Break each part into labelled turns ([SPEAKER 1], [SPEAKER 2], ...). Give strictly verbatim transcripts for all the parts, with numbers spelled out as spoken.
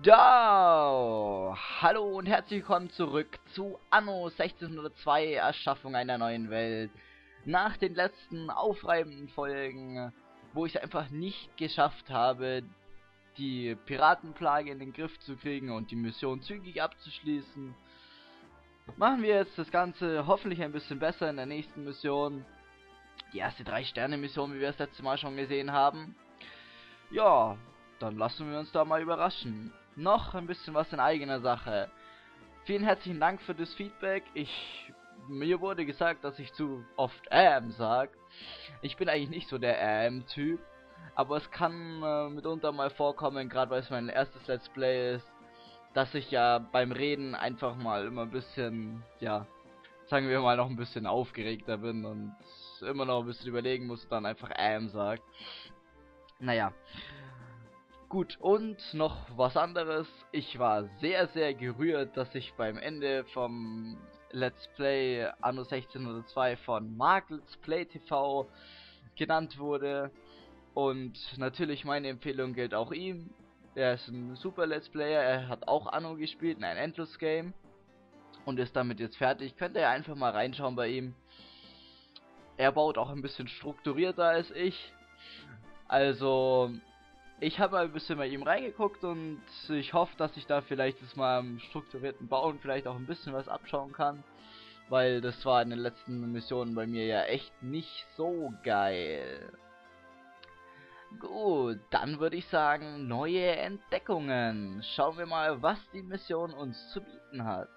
[SPEAKER 1] Da! Hallo und herzlich willkommen zurück zu Anno sechzehnhundertzwei, Erschaffung einer neuen Welt. Nach den letzten aufreibenden Folgen, wo ich es einfach nicht geschafft habe, die Piratenplage in den Griff zu kriegen und die Mission zügig abzuschließen, machen wir jetzt das Ganze hoffentlich ein bisschen besser in der nächsten Mission. Die erste drei Sterne Mission, wie wir das letzte Mal schon gesehen haben. Ja, dann lassen wir uns da mal überraschen. Noch ein bisschen was in eigener Sache. Vielen herzlichen Dank für das Feedback. Ich, mir wurde gesagt, dass ich zu oft ähm sag. Ich bin eigentlich nicht so der ähm Typ, aber es kann äh, mitunter mal vorkommen, gerade weil es mein erstes Let's Play ist, dass ich ja beim Reden einfach mal immer ein bisschen, ja, sagen wir mal noch ein bisschen aufgeregter bin und immer noch ein bisschen überlegen muss und dann einfach ähm sagt. Naja. Gut, und noch was anderes. Ich war sehr, sehr gerührt, dass ich beim Ende vom Let's Play Anno sechzehnhundertzwei von Mark Let's Play T V genannt wurde. Und natürlich meine Empfehlung gilt auch ihm. Er ist ein super Let's Player, er hat auch Anno gespielt, ein Endless Game. Und ist damit jetzt fertig. Könnt ihr einfach mal reinschauen bei ihm. Er baut auch ein bisschen strukturierter als ich. Also... Ich habe ein bisschen bei ihm reingeguckt und ich hoffe, dass ich da vielleicht das mal im strukturierten Bauen vielleicht auch ein bisschen was abschauen kann. Weil das war in den letzten Missionen bei mir ja echt nicht so geil. Gut, dann würde ich sagen, neue Entdeckungen. Schauen wir mal, was die Mission uns zu bieten hat.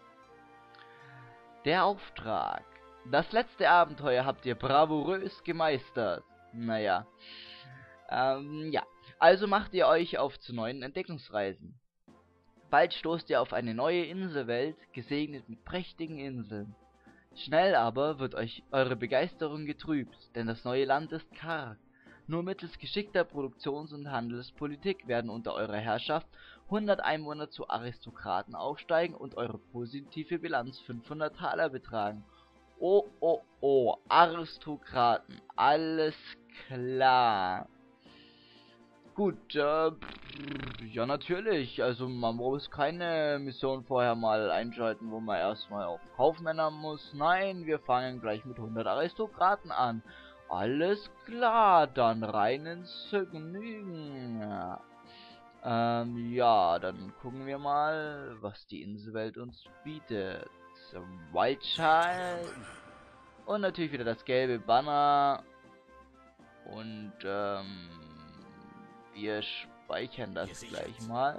[SPEAKER 1] Der Auftrag. Das letzte Abenteuer habt ihr bravourös gemeistert. Naja. Ähm, ja. Also macht ihr euch auf zu neuen Entdeckungsreisen. Bald stoßt ihr auf eine neue Inselwelt, gesegnet mit prächtigen Inseln. Schnell aber wird euch eure Begeisterung getrübt, denn das neue Land ist karg. Nur mittels geschickter Produktions- und Handelspolitik werden unter eurer Herrschaft hundert Einwohner zu Aristokraten aufsteigen und eure positive Bilanz fünfhundert Taler betragen. Oh, oh, oh, Aristokraten, alles klar. Gut, äh, ja natürlich, also man muss keine Mission vorher mal einschalten, wo man erstmal auf Kaufmänner muss. Nein, wir fangen gleich mit hundert Aristokraten an. Alles klar, dann rein ins Vergnügen. Ja. Ähm, ja, dann gucken wir mal, was die Inselwelt uns bietet. Wildchild. Und natürlich wieder das gelbe Banner. Und, ähm... wir speichern das gleich mal.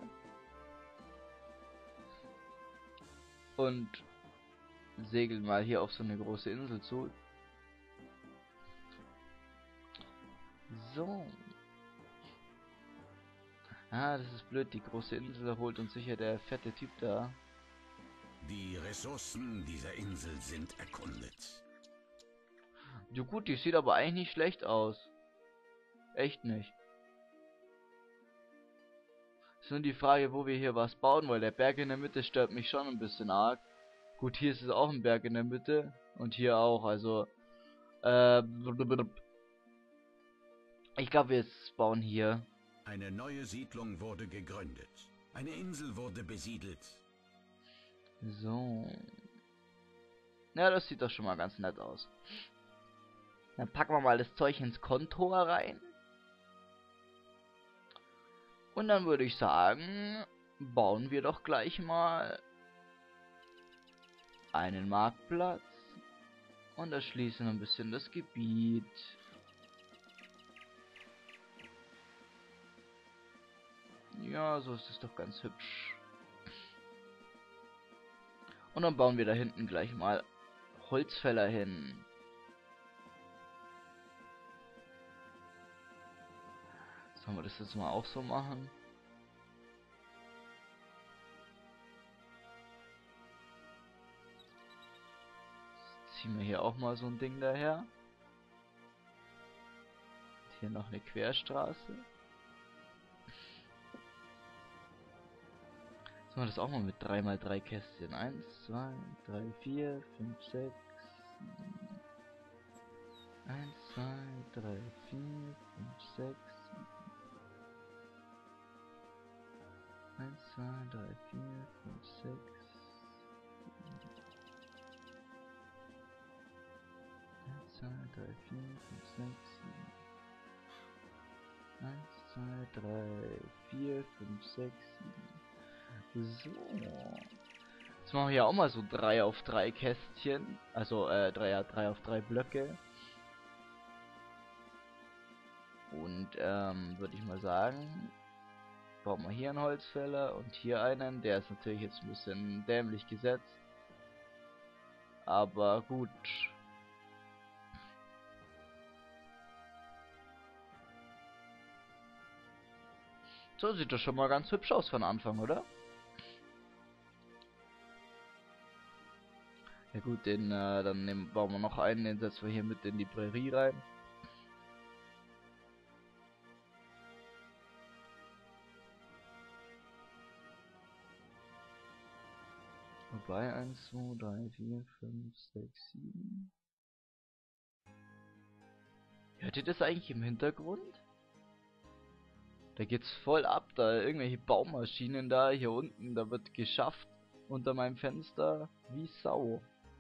[SPEAKER 1] Und segeln mal hier auf so eine große Insel zu. So. Ah, das ist blöd. Die große Insel holt uns sicher der fette Typ da.
[SPEAKER 2] Die Ressourcen dieser Insel sind erkundet.
[SPEAKER 1] Ja gut, die sieht aber eigentlich nicht schlecht aus. Echt nicht. Ist nur die Frage, wo wir hier was bauen, weil der Berg in der Mitte stört mich schon ein bisschen arg. Gut, hier ist es auch ein Berg in der Mitte. Und hier auch, also... Äh, ich glaube, wir bauen hier.
[SPEAKER 2] Eine neue Siedlung wurde gegründet. Eine Insel wurde besiedelt.
[SPEAKER 1] So. Ja, das sieht doch schon mal ganz nett aus. Dann packen wir mal das Zeug ins Kontor rein. Und dann würde ich sagen, bauen wir doch gleich mal einen Marktplatz und erschließen ein bisschen das Gebiet. Ja, so ist es doch ganz hübsch. Und dann bauen wir da hinten gleich mal Holzfäller hin. Sollen wir das jetzt mal auch so machen? Jetzt ziehen wir hier auch mal so ein Ding daher. Und hier noch eine Querstraße. Sollen wir das auch mal mit drei mal drei Kästchen? eins, zwei, drei, vier, fünf, sechs. eins, zwei, drei, vier, fünf, sechs. eins, zwei, drei, vier, fünf, sechs. eins, zwei, drei, vier, fünf, sechs, sieben. eins, zwei, drei, vier, fünf, sechs, sieben. So. Jetzt machen wir ja auch mal so drei auf drei Kästchen. Also, äh, drei auf drei Blöcke. Und, ähm, würde ich mal sagen, bauen wir hier einen Holzfäller und hier einen. Der ist natürlich jetzt ein bisschen dämlich gesetzt. Aber gut. So sieht das schon mal ganz hübsch aus von Anfang, oder? Ja gut, den, äh, dann nehmen, bauen wir noch einen, den setzen wir hier mit in die Prärie rein. Wobei, eins, zwei, drei, vier, fünf, sechs, sieben. Hört ihr das eigentlich im Hintergrund? Da geht's voll ab, da irgendwelche Baumaschinen da, hier unten, da wird geschafft unter meinem Fenster wie Sau.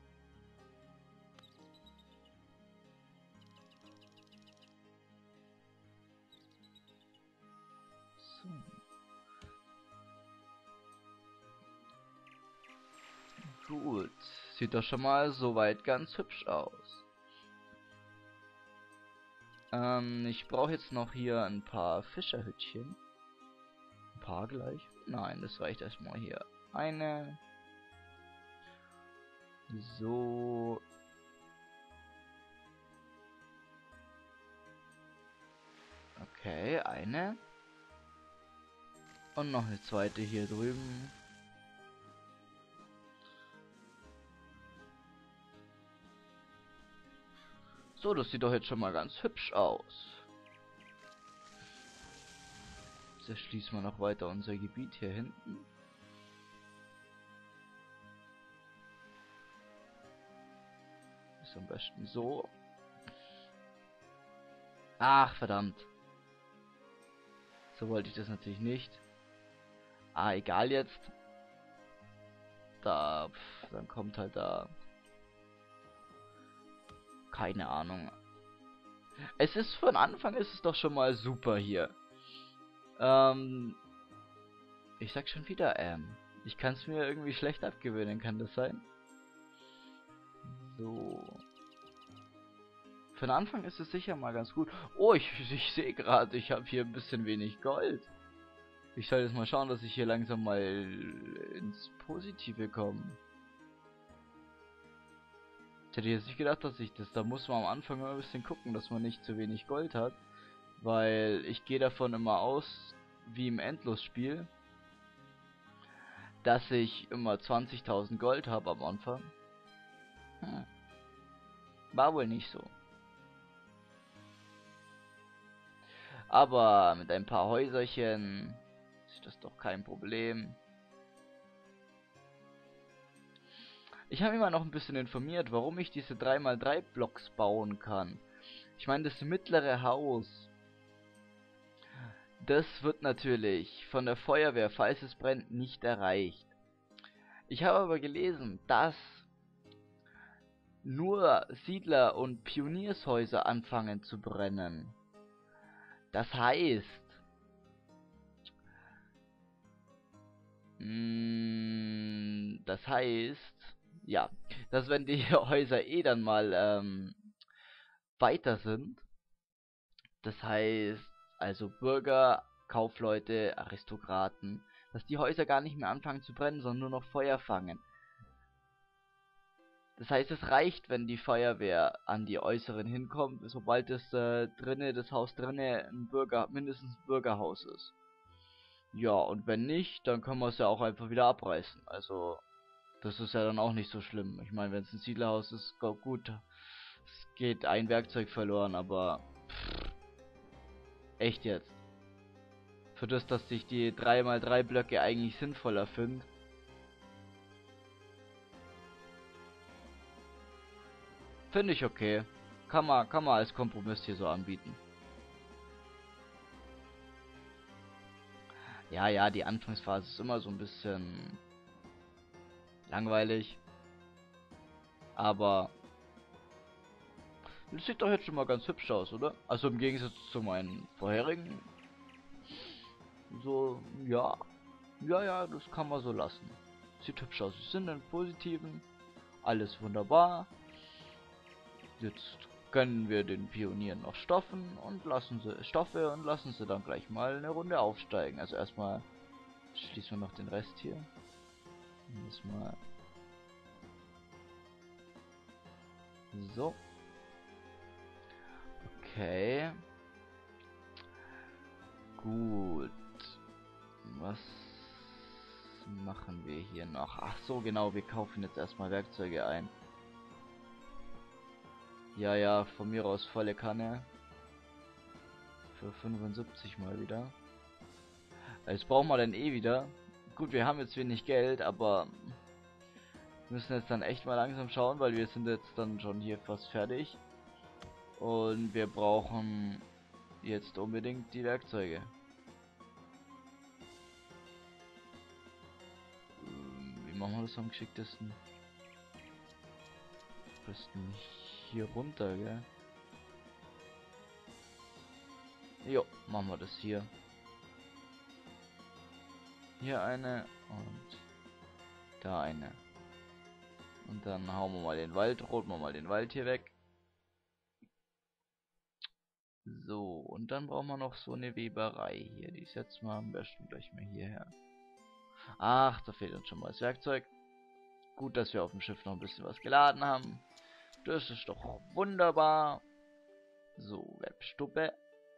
[SPEAKER 1] So. Gut, sieht doch schon mal soweit ganz hübsch aus. Ähm, ich brauche jetzt noch hier ein paar Fischerhütchen. Ein paar gleich? Nein, das reicht erstmal hier. Eine. So. Okay, eine. Und noch eine zweite hier drüben. So, das sieht doch jetzt schon mal ganz hübsch aus. Jetzt erschließen wir noch weiter unser Gebiet hier hinten. Ist am besten so. Ach, verdammt. So wollte ich das natürlich nicht. Ah, egal jetzt. Da, pf, dann kommt halt da... Keine Ahnung. Es ist von Anfang ist es doch schon mal super hier. Ähm, ich sag schon wieder, ähm, ich kann es mir irgendwie schlecht abgewöhnen, kann das sein? So. Für den Anfang ist es sicher mal ganz gut. Oh, ich, ich sehe gerade, ich habe hier ein bisschen wenig Gold. Ich soll jetzt mal schauen, dass ich hier langsam mal ins Positive komme. Ich hätte jetzt nicht gedacht, dass ich das... Da muss man am Anfang immer ein bisschen gucken, dass man nicht zu wenig Gold hat. Weil ich gehe davon immer aus, wie im Endlosspiel, dass ich immer zwanzigtausend Gold habe am Anfang. Hm. War wohl nicht so. Aber mit ein paar Häuserchen ist das doch kein Problem. Ich habe mich mal noch ein bisschen informiert, warum ich diese drei mal drei Blocks bauen kann. Ich meine, das mittlere Haus, das wird natürlich von der Feuerwehr, falls es brennt, nicht erreicht. Ich habe aber gelesen, dass nur Siedler- und Pioniershäuser anfangen zu brennen. Das heißt, mh, das heißt, ja, dass wenn die Häuser eh dann mal ähm, weiter sind, das heißt, also Bürger, Kaufleute, Aristokraten, dass die Häuser gar nicht mehr anfangen zu brennen, sondern nur noch Feuer fangen. Das heißt, es reicht, wenn die Feuerwehr an die Äußeren hinkommt, sobald es äh, drinne, das Haus drinne ein Bürger, mindestens ein Bürgerhaus ist. Ja, und wenn nicht, dann können wir es ja auch einfach wieder abreißen. Also, das ist ja dann auch nicht so schlimm. Ich meine, wenn es ein Siedlerhaus ist, gut, es geht ein Werkzeug verloren, aber pff, echt jetzt. Für das, dass sich die drei mal drei Blöcke eigentlich sinnvoller finden. Finde ich okay. Kann man, kann man als Kompromiss hier so anbieten. Ja, ja, die Anfangsphase ist immer so ein bisschen langweilig. Aber das sieht doch jetzt schon mal ganz hübsch aus, oder? Also im Gegensatz zu meinen vorherigen. So, ja. Ja, ja, das kann man so lassen. Sieht hübsch aus. Wir sind in positiven. Alles wunderbar. Jetzt gönnen wir den Pionieren noch Stoffen und lassen sie Stoffe und lassen sie dann gleich mal eine Runde aufsteigen. Also erstmal schließen wir noch den Rest hier. Mal so. Okay. Gut. Was machen wir hier noch? Ach so, genau, wir kaufen jetzt erstmal Werkzeuge ein. Ja, ja, von mir aus volle Kanne. Für fünfundsiebzig mal wieder. Jetzt brauchen wir dann eh wieder. Gut, wir haben jetzt wenig Geld, aber müssen jetzt dann echt mal langsam schauen, weil wir sind jetzt dann schon hier fast fertig. Und wir brauchen jetzt unbedingt die Werkzeuge. Wie machen wir das am geschicktesten? Am besten hier runter, gell? Jo, machen wir das hier. Hier eine und da eine. Und dann hauen wir mal den Wald, roten wir mal den Wald hier weg. So, und dann brauchen wir noch so eine Weberei hier. Die setzen wir am besten gleich mal hierher. Ach, da fehlt uns schon mal das Werkzeug. Gut, dass wir auf dem Schiff noch ein bisschen was geladen haben. Das ist doch wunderbar. So, Webstuppe.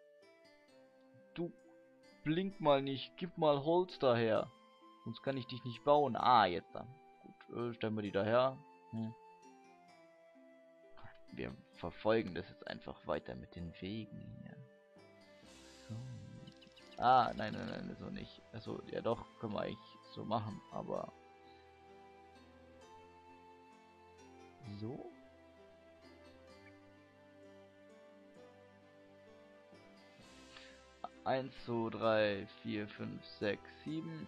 [SPEAKER 1] Du blink mal nicht. Gib mal Holz daher. Sonst kann ich dich nicht bauen. Ah, jetzt dann. Gut, äh, stellen wir die daher. Hm. Wir verfolgen das jetzt einfach weiter mit den Wegen hier. So. Ah, nein, nein, nein, so nicht. Also, ja doch, können wir eigentlich so machen, aber... So. eins, zwei, drei, vier, fünf, sechs, sieben.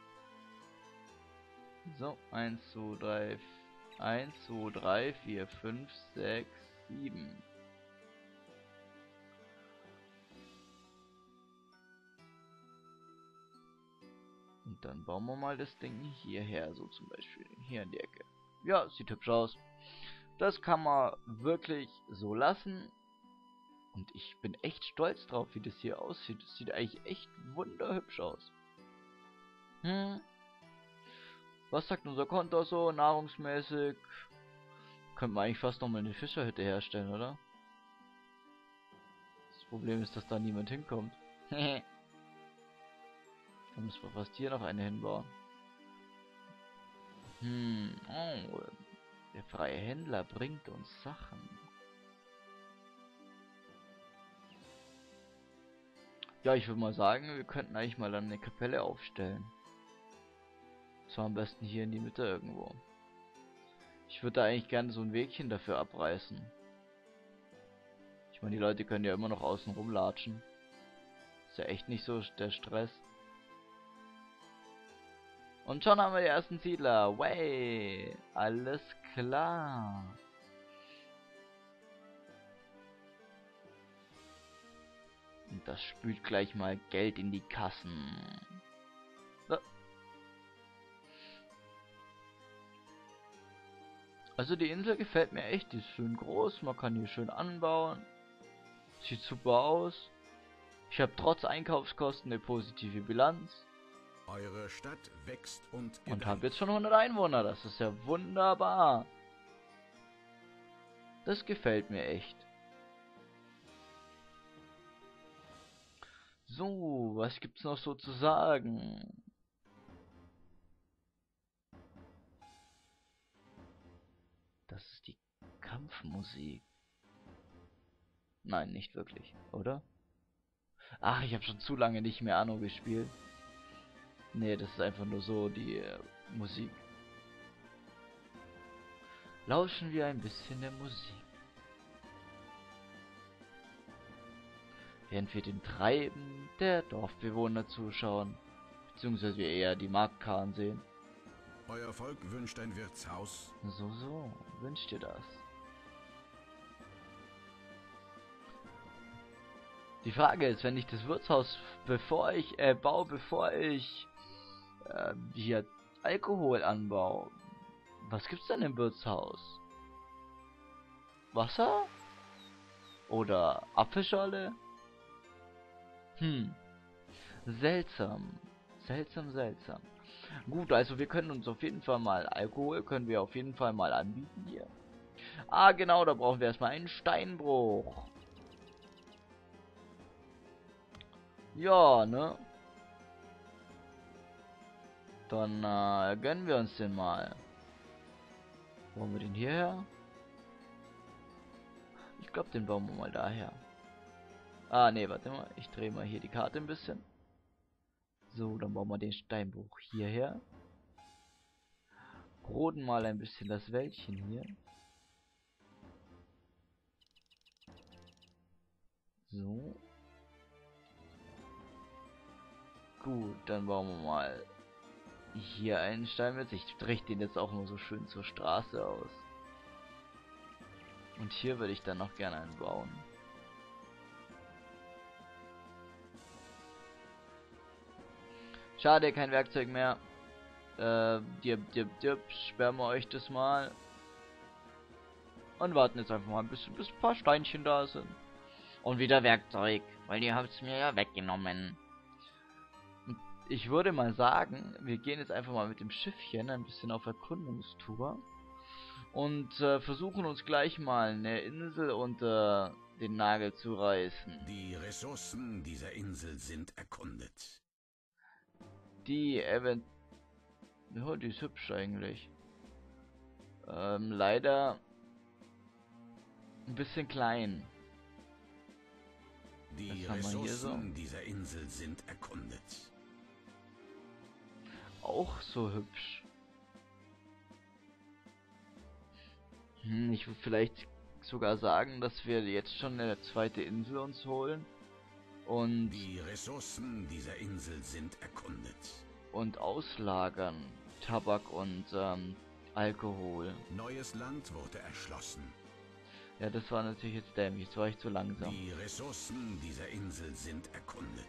[SPEAKER 1] So, eins, zwei, drei, eins, zwei, drei, vier, fünf, sechs, sieben. Und dann bauen wir mal das Ding hierher, so zum Beispiel hier in die Ecke. Ja, sieht hübsch aus. Das kann man wirklich so lassen. Und ich bin echt stolz drauf, wie das hier aussieht. Das sieht eigentlich echt wunderhübsch aus. Hm. Was sagt unser Konto so? Nahrungsmäßig. Könnte man eigentlich fast nochmal eine Fischerhütte herstellen, oder? Das Problem ist, dass da niemand hinkommt. Dann müssen wir fast hier noch eine hinbauen. Hm. Oh. Der freie Händler bringt uns Sachen. Ja, ich würde mal sagen, wir könnten eigentlich mal dann eine Kapelle aufstellen. So am besten hier in die Mitte irgendwo. Ich würde da eigentlich gerne so ein Wegchen dafür abreißen. Ich meine, die Leute können ja immer noch außen rumlatschen. Ist ja echt nicht so der Stress. Und schon haben wir die ersten Siedler. Way, alles klar. Und das spült gleich mal Geld in die Kassen. So. Also die Insel gefällt mir echt. Die ist schön groß. Man kann hier schön anbauen. Sieht super aus. Ich habe trotz Einkaufskosten eine positive Bilanz.
[SPEAKER 2] Eure Stadt wächst und gedeiht.
[SPEAKER 1] Und habe jetzt schon hundert Einwohner. Das ist ja wunderbar. Das gefällt mir echt. So, was gibt's noch so zu sagen? Das ist die Kampfmusik. Nein, nicht wirklich, oder? Ach, ich habe schon zu lange nicht mehr Anno gespielt. Nee, das ist einfach nur so die äh, Musik. Lauschen wir ein bisschen der Musik. Während wir den Treiben der Dorfbewohner zuschauen. Beziehungsweise wir eher die Marktkarten sehen.
[SPEAKER 2] Euer Volk wünscht ein Wirtshaus.
[SPEAKER 1] So, so. Wünscht ihr das? Die Frage ist, wenn ich das Wirtshaus, bevor ich, äh, baue, bevor ich, äh, hier Alkohol anbaue, was gibt's denn im Wirtshaus? Wasser? Oder Apfelschorle? Hm. Seltsam. Seltsam, seltsam. Gut, also wir können uns auf jeden Fall mal Alkohol, können wir auf jeden Fall mal anbieten hier. Ah, genau, da brauchen wir erstmal einen Steinbruch. Ja, ne? Dann äh, gönnen wir uns den mal. Wollen wir den hierher? Ich glaube, den bauen wir mal daher. Ah, ne, warte mal. Ich drehe mal hier die Karte ein bisschen. So, dann bauen wir den Steinbruch hierher. Roden mal ein bisschen das Wäldchen hier. So. Gut, dann bauen wir mal hier einen Steinmetz. Ich richte den jetzt auch nur so schön zur Straße aus. Und hier würde ich dann noch gerne einen bauen. Schade, kein Werkzeug mehr. Äh, dip, dip, dip, sperren wir euch das mal. Und warten jetzt einfach mal ein bisschen, bis ein paar Steinchen da sind. Und wieder Werkzeug, weil ihr habt es mir ja weggenommen. Ich würde mal sagen, wir gehen jetzt einfach mal mit dem Schiffchen ein bisschen auf Erkundungstour und äh, versuchen uns gleich mal eine Insel unter den Nagel zu reißen.
[SPEAKER 2] Die Ressourcen dieser Insel sind erkundet.
[SPEAKER 1] Die event... Ja, die ist hübsch eigentlich. Ähm, leider ein bisschen klein.
[SPEAKER 2] Die
[SPEAKER 1] Was haben wir hier
[SPEAKER 2] Ressourcen
[SPEAKER 1] so?
[SPEAKER 2] dieser Insel sind erkundet.
[SPEAKER 1] Auch so hübsch. Hm, ich würde vielleicht sogar sagen, dass wir jetzt schon eine zweite Insel uns holen. Und,
[SPEAKER 2] Die Ressourcen dieser Insel sind erkundet.
[SPEAKER 1] und auslagern. Tabak und ähm, Alkohol.
[SPEAKER 2] Neues Land wurde erschlossen.
[SPEAKER 1] Ja, das war natürlich jetzt dämlich. Jetzt war ich zu langsam.
[SPEAKER 2] Die Ressourcen dieser Insel sind erkundet.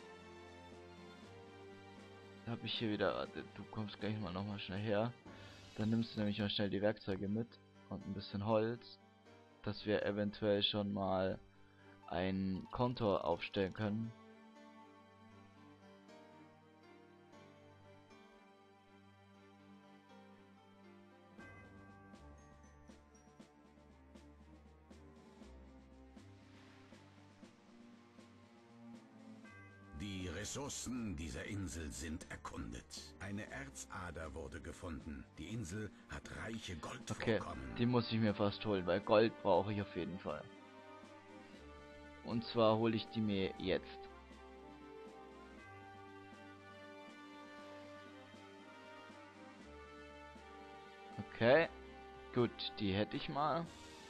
[SPEAKER 1] Da habe ich hier wieder... Warte, du kommst gleich mal nochmal schnell her. Dann nimmst du nämlich mal schnell die Werkzeuge mit. Und ein bisschen Holz. Dass wir eventuell schon mal ein Kontor aufstellen können.
[SPEAKER 2] Die Ressourcen dieser Insel sind erkundet. Eine Erzader wurde gefunden. Die Insel hat reiche
[SPEAKER 1] Okay,
[SPEAKER 2] Goldvorkommen.
[SPEAKER 1] die muss ich mir fast holen, weil Gold brauche ich auf jeden Fall. Und zwar hole ich die mir jetzt. Okay, gut, die hätte ich mal.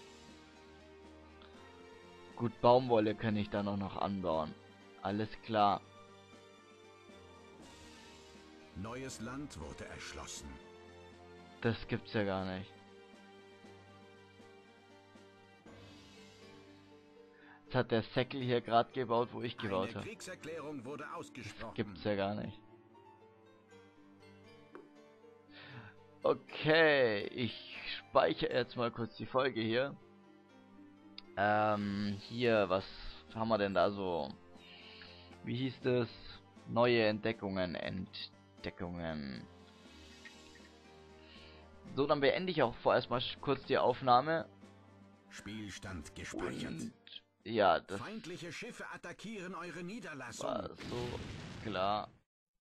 [SPEAKER 1] Gut, Baumwolle kann ich dann auch noch anbauen. Alles klar.
[SPEAKER 2] Neues Land wurde erschlossen.
[SPEAKER 1] Das gibt's ja gar nicht. Das hat der Säckel hier gerade gebaut, wo ich gebaut
[SPEAKER 2] Eine
[SPEAKER 1] habe.
[SPEAKER 2] Kriegserklärung wurde
[SPEAKER 1] Das
[SPEAKER 2] ausgesprochen.
[SPEAKER 1] gibt's ja gar nicht. Okay, ich speichere jetzt mal kurz die Folge hier. Ähm, hier, was haben wir denn da so? Wie hieß das? Neue Entdeckungen, Entdeckungen. So, dann beende ich auch vorerst mal kurz die Aufnahme.
[SPEAKER 2] Spielstand gespeichert.
[SPEAKER 1] Und ja, das
[SPEAKER 2] Feindliche Schiffe attackieren eure Niederlassung.
[SPEAKER 1] war so klar.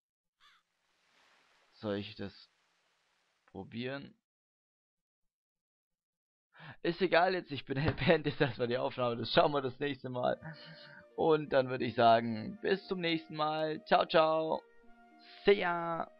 [SPEAKER 1] Soll ich das probieren? Ist egal jetzt, ich bin beende jetzt erstmal die Aufnahme, das schauen wir das nächste Mal. Und dann würde ich sagen, bis zum nächsten Mal. Ciao, ciao. See ya.